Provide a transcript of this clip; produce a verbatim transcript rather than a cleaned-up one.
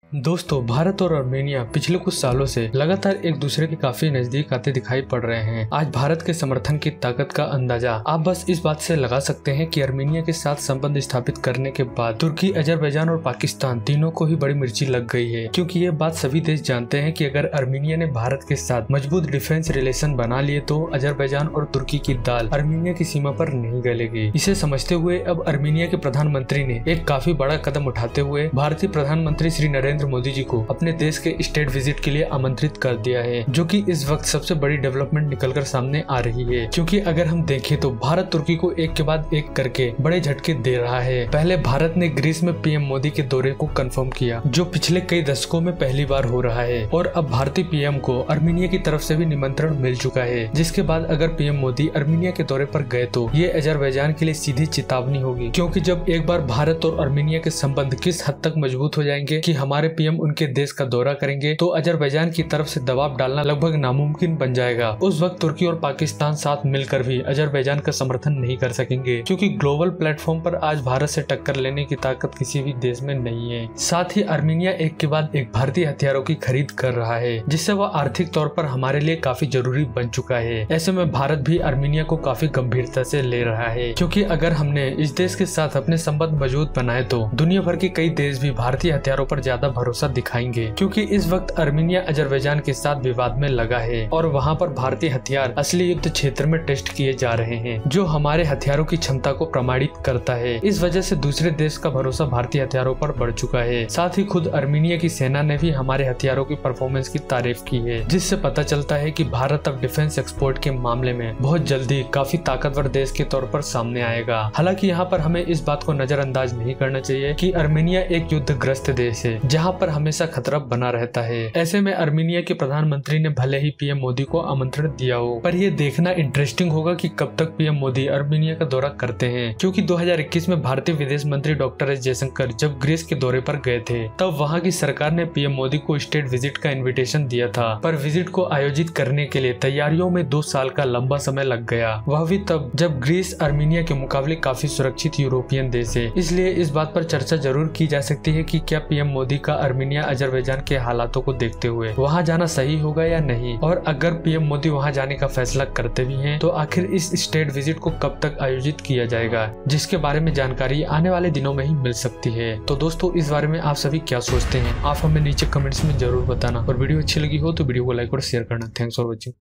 दोस्तों, भारत और आर्मेनिया पिछले कुछ सालों से लगातार एक दूसरे के काफी नजदीक आते दिखाई पड़ रहे हैं। आज भारत के समर्थन की ताकत का अंदाजा आप बस इस बात से लगा सकते हैं कि आर्मेनिया के साथ संबंध स्थापित करने के बाद तुर्की, अजरबैजान और पाकिस्तान तीनों को ही बड़ी मिर्ची लग गई है। क्योंकि ये बात सभी देश जानते हैं कि अगर आर्मेनिया ने भारत के साथ मजबूत डिफेंस रिलेशन बना लिए तो अजरबैजान और तुर्की की दाल आर्मेनिया की सीमा पर नहीं गलेगी। इसे समझते हुए अब आर्मेनिया के प्रधानमंत्री ने एक काफी बड़ा कदम उठाते हुए भारतीय प्रधानमंत्री श्री नरेंद्र मोदी जी को अपने देश के स्टेट विजिट के लिए आमंत्रित कर दिया है, जो कि इस वक्त सबसे बड़ी डेवलपमेंट निकलकर सामने आ रही है। क्योंकि अगर हम देखें तो भारत तुर्की को एक के बाद एक करके बड़े झटके दे रहा है। पहले भारत ने ग्रीस में पीएम मोदी के दौरे को कंफर्म किया, जो पिछले कई दशकों में पहली बार हो रहा है, और अब भारतीय पीएम को आर्मेनिया की तरफ से भी निमंत्रण मिल चुका है। जिसके बाद अगर पीएम मोदी आर्मेनिया के दौरे पर गए तो ये अजरबैजान के लिए सीधी चेतावनी होगी। क्योंकि जब एक बार भारत और आर्मेनिया के संबंध किस हद तक मजबूत हो जाएंगे कि हमारे पीएम उनके देश का दौरा करेंगे तो अजरबैजान की तरफ से दबाव डालना लगभग नामुमकिन बन जाएगा। उस वक्त तुर्की और पाकिस्तान साथ मिलकर भी अजरबैजान का समर्थन नहीं कर सकेंगे, क्योंकि ग्लोबल प्लेटफॉर्म पर आज भारत से टक्कर लेने की ताकत किसी भी देश में नहीं है। साथ ही आर्मेनिया एक के बाद एक भारतीय हथियारों की खरीद कर रहा है, जिससे वह आर्थिक तौर पर हमारे लिए काफी जरूरी बन चुका है। ऐसे में भारत भी आर्मेनिया को काफी गंभीरता से ले रहा है, क्योंकि अगर हमने इस देश के साथ अपने संबंध मजबूत बनाए तो दुनिया भर के कई देश भी भारतीय हथियारों पर ज्यादा भरोसा दिखाएंगे। क्योंकि इस वक्त आर्मेनिया अजरबैजान के साथ विवाद में लगा है और वहां पर भारतीय हथियार असली युद्ध क्षेत्र में टेस्ट किए जा रहे हैं, जो हमारे हथियारों की क्षमता को प्रमाणित करता है। इस वजह से दूसरे देश का भरोसा भारतीय हथियारों पर बढ़ चुका है। साथ ही खुद आर्मेनिया की सेना ने भी हमारे हथियारों की परफॉर्मेंस की तारीफ की है, जिससे पता चलता है कि भारत अब डिफेंस एक्सपोर्ट के मामले में बहुत जल्दी काफी ताकतवर देश के तौर पर सामने आएगा। हालांकि यहाँ पर हमें इस बात को नजरअंदाज नहीं करना चाहिए कि आर्मेनिया एक युद्धग्रस्त देश है, जहाँ पर हमेशा खतरा बना रहता है। ऐसे में आर्मेनिया के प्रधानमंत्री ने भले ही पीएम मोदी को आमंत्रण दिया हो, पर यह देखना इंटरेस्टिंग होगा कि कब तक पीएम मोदी आर्मेनिया का दौरा करते हैं। क्योंकि दो हज़ार इक्कीस में भारतीय विदेश मंत्री डॉक्टर एस जयशंकर जब ग्रीस के दौरे पर गए थे, तब वहां की सरकार ने पीएम मोदी को स्टेट विजिट का इन्विटेशन दिया था, पर विजिट को आयोजित करने के लिए तैयारियों में दो साल का लंबा समय लग गया। वह भी तब जब ग्रीस आर्मेनिया के मुकाबले काफी सुरक्षित यूरोपियन देश है। इसलिए इस बात पर चर्चा जरूर की जा सकती है कि क्या पीएम मोदी का आर्मेनिया अजरबैजान के हालातों को देखते हुए वहां जाना सही होगा या नहीं, और अगर पीएम मोदी वहां जाने का फैसला करते भी हैं तो आखिर इस स्टेट विजिट को कब तक आयोजित किया जाएगा, जिसके बारे में जानकारी आने वाले दिनों में ही मिल सकती है। तो दोस्तों, इस बारे में आप सभी क्या सोचते हैं, आप हमें नीचे कमेंट्स में जरूर बताना, और वीडियो अच्छी लगी हो तो वीडियो को लाइक और शेयर करना। Thanks for watching.